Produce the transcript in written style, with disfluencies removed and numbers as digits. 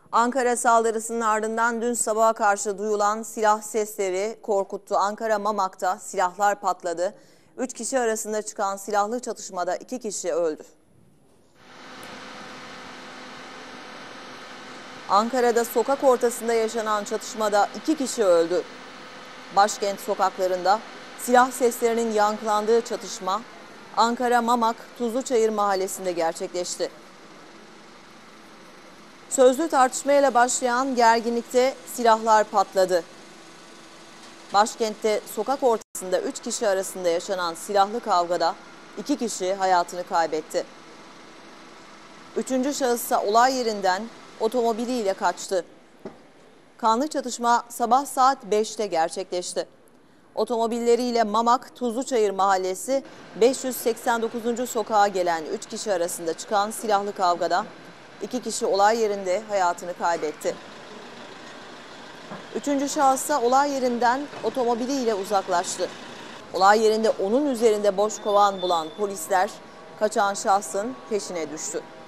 Ankara saldırısının ardından dün sabaha karşı duyulan silah sesleri korkuttu. Ankara Mamak'ta silahlar patladı. 3 kişi arasında çıkan silahlı çatışmada 2 kişi öldü. Ankara'da sokak ortasında yaşanan çatışmada 2 kişi öldü. Başkent sokaklarında silah seslerinin yankılandığı çatışma Ankara Mamak Tuzluçayır mahallesinde gerçekleşti. Sözlü tartışmayla başlayan gerginlikte silahlar patladı. Başkentte sokak ortasında 3 kişi arasında yaşanan silahlı kavgada 2 kişi hayatını kaybetti. 3. şahıs olay yerinden otomobiliyle kaçtı. Kanlı çatışma sabah saat 5'te gerçekleşti. Otomobilleriyle Mamak Tuzluçayır Mahallesi 589. sokağa gelen 3 kişi arasında çıkan silahlı kavgada 2 kişi olay yerinde hayatını kaybetti. 3. şahıs olay yerinden otomobiliyle uzaklaştı. Olay yerinde onun üzerinde boş kovan bulan polisler kaçan şahsın peşine düştü.